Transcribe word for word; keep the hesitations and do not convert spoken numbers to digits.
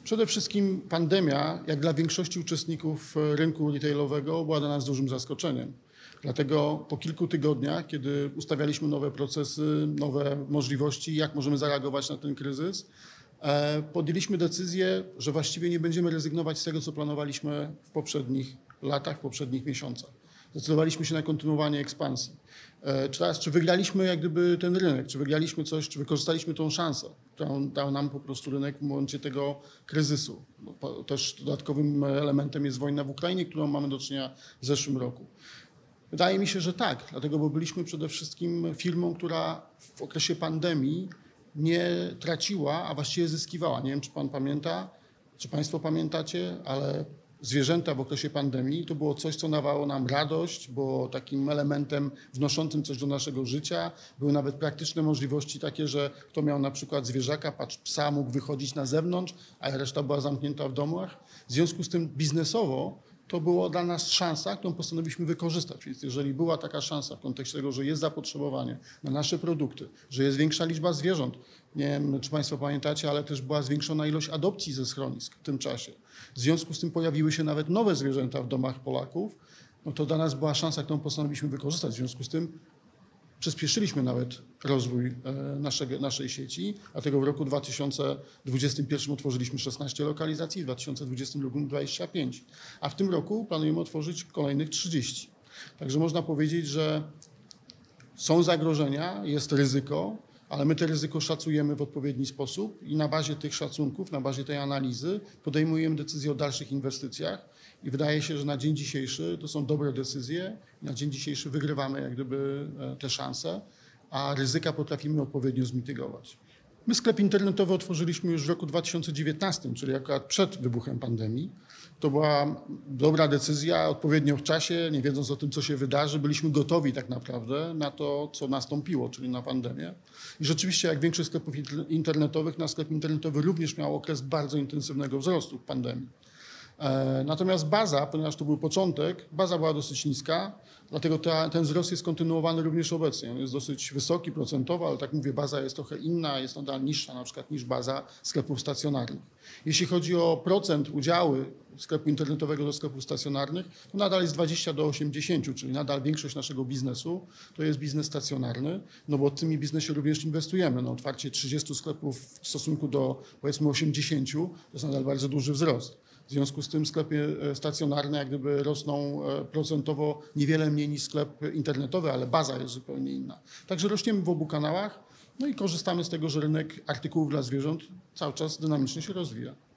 Przede wszystkim pandemia, jak dla większości uczestników rynku retailowego, była dla nas dużym zaskoczeniem. Dlatego po kilku tygodniach, kiedy ustawialiśmy nowe procesy, nowe możliwości, jak możemy zareagować na ten kryzys, podjęliśmy decyzję, że właściwie nie będziemy rezygnować z tego, co planowaliśmy w poprzednich latach, w poprzednich miesiącach. Zdecydowaliśmy się na kontynuowanie ekspansji. Czy teraz, czy wygraliśmy jak gdyby ten rynek, czy wygraliśmy coś, czy wykorzystaliśmy tą szansę, którą dał nam po prostu rynek w momencie tego kryzysu. Bo też dodatkowym elementem jest wojna w Ukrainie, którą mamy do czynienia w zeszłym roku. Wydaje mi się, że tak, dlatego, bo byliśmy przede wszystkim firmą, która w okresie pandemii nie traciła, a właściwie zyskiwała. Nie wiem, czy pan pamięta, czy państwo pamiętacie, ale zwierzęta w okresie pandemii to było coś, co dawało nam radość, było takim elementem wnoszącym coś do naszego życia. Były nawet praktyczne możliwości takie, że kto miał na przykład zwierzaka, patrz, psa, mógł wychodzić na zewnątrz, a reszta była zamknięta w domach. W związku z tym biznesowo to było dla nas szansa, którą postanowiliśmy wykorzystać. Więc jeżeli była taka szansa w kontekście tego, że jest zapotrzebowanie na nasze produkty, że jest większa liczba zwierząt, nie wiem, czy państwo pamiętacie, ale też była zwiększona ilość adopcji ze schronisk w tym czasie. W związku z tym pojawiły się nawet nowe zwierzęta w domach Polaków, no to dla nas była szansa, którą postanowiliśmy wykorzystać. W związku z tym przyspieszyliśmy nawet rozwój naszego, naszej sieci, dlatego w roku dwa tysiące dwudziestym pierwszym otworzyliśmy szesnaście lokalizacji, w dwa tysiące dwudziestym drugim dwadzieścia pięć, a w tym roku planujemy otworzyć kolejnych trzydzieści. Także można powiedzieć, że są zagrożenia, jest ryzyko, ale my to ryzyko szacujemy w odpowiedni sposób i na bazie tych szacunków, na bazie tej analizy podejmujemy decyzje o dalszych inwestycjach i wydaje się, że na dzień dzisiejszy to są dobre decyzje. Na dzień dzisiejszy wygrywamy jak gdyby te szanse, a ryzyka potrafimy odpowiednio zmitygować. My sklep internetowy otworzyliśmy już w roku dwa tysiące dziewiętnastym, czyli akurat przed wybuchem pandemii. To była dobra decyzja, odpowiednio w czasie, nie wiedząc o tym, co się wydarzy. Byliśmy gotowi tak naprawdę na to, co nastąpiło, czyli na pandemię. I rzeczywiście, jak większość sklepów internetowych, nasz sklep internetowy również miał okres bardzo intensywnego wzrostu w pandemii. Natomiast baza, ponieważ to był początek, baza była dosyć niska, dlatego ta, ten wzrost jest kontynuowany również obecnie. On jest dosyć wysoki procentowo, ale tak mówię, baza jest trochę inna, jest nadal niższa na przykład niż baza sklepów stacjonarnych. Jeśli chodzi o procent udziału sklepu internetowego do sklepów stacjonarnych, to nadal jest dwadzieścia do osiemdziesięciu, czyli nadal większość naszego biznesu to jest biznes stacjonarny, no bo w tym biznesie również inwestujemy. No, otwarcie trzydziestu sklepów w stosunku do powiedzmy osiemdziesięciu to jest nadal bardzo duży wzrost. W związku z tym sklepy stacjonarne jak gdyby rosną procentowo niewiele mniej niż sklep internetowy, ale baza jest zupełnie inna. Także rośniemy w obu kanałach, no i korzystamy z tego, że rynek artykułów dla zwierząt cały czas dynamicznie się rozwija.